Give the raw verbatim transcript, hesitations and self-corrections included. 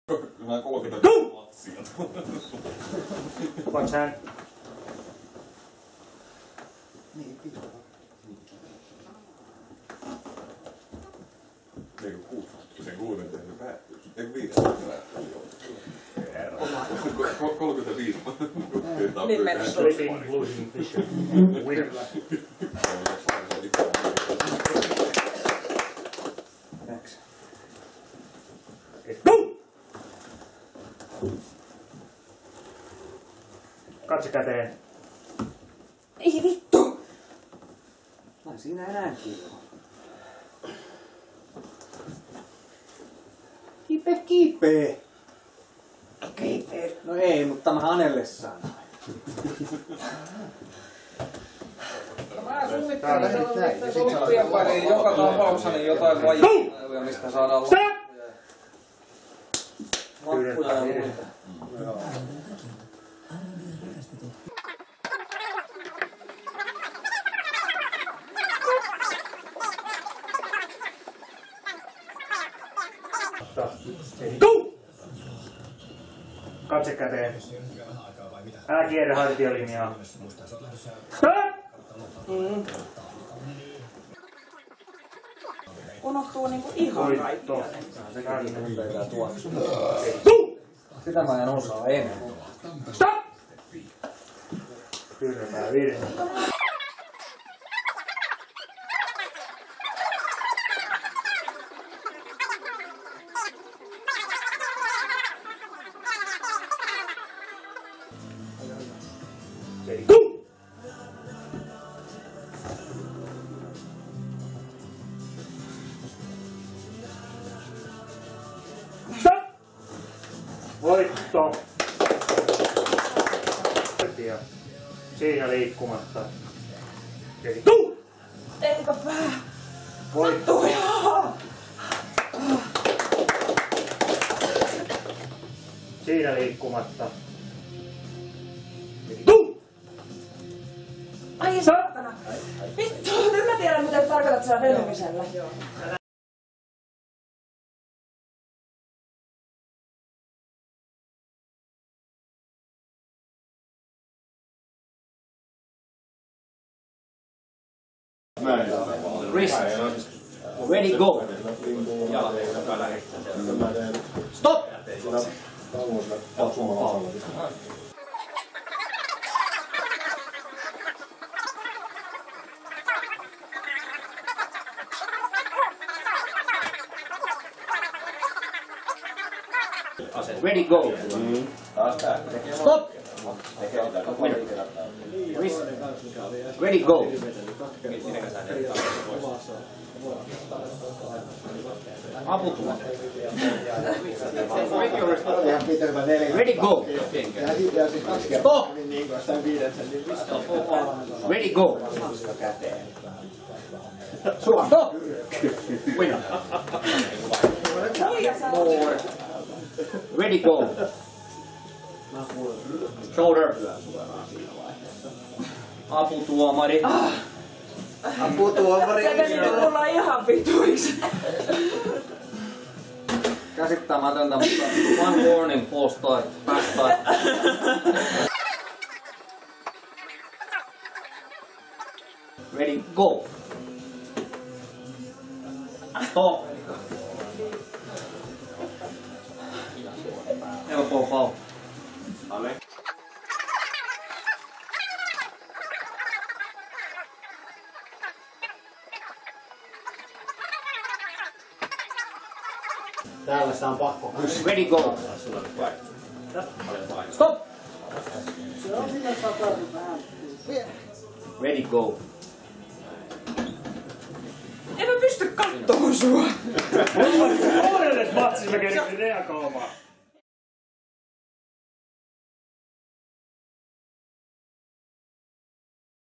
Mä kolmekymmentä matsia. Kaks hän. Niin, pitää. Eikö kuusi? Sen kuuden tehnyt päättyy. Eikö viiden päättyy? kolmekymmentäviisi. Niin mennessä. Sleeping, losing vision. Winner. Thanks. Go! Katse käteen. Ei vittu! Mä siinä enää kiinni. Kiipe, kiipe! Kiipe! No ei, mutta mä Anelle sanoin. Mä suunnittelen soluttujen pariin joka tapauksessa niin jotain lajia, mistä saadaan lappuja ja muita. Go! Katse käteen. Älä kierrä hartiolinjaa. Stop! Mm. Unohtuu niinku ihan kaikki. Sitä mä en osaa enää. Stop! Kyrpää virhe. Ready, go! Stop! Voitto! Siinä liikkumatta. Ready, go! Eipä pää! Voitto! Siinä liikkumatta. Ready, go! Ai saatana! Vittu, nyt mä tiedän mitä tarkoitat sillä venymisellä. Wrist. Ready, go. Stop! Ready, go. Stop! Wrist. Ready, go. Aputuma. Ready, go. Stop. Ready, go. Stop. Winner. More. Ready, go. Shoulder. Aputuomari. Aputuomari. Se meni mulla ihan vituiksi. Käsittämätöntä, mutta one warning, false start, fast start. Ready, go. Stop. Elbow foul. Täällä sitä on pakko. Ready, go. Stop. Ready, go. En mä pysty kattoon sua. Kuudennes matsissa mä kerkin reagoimaan.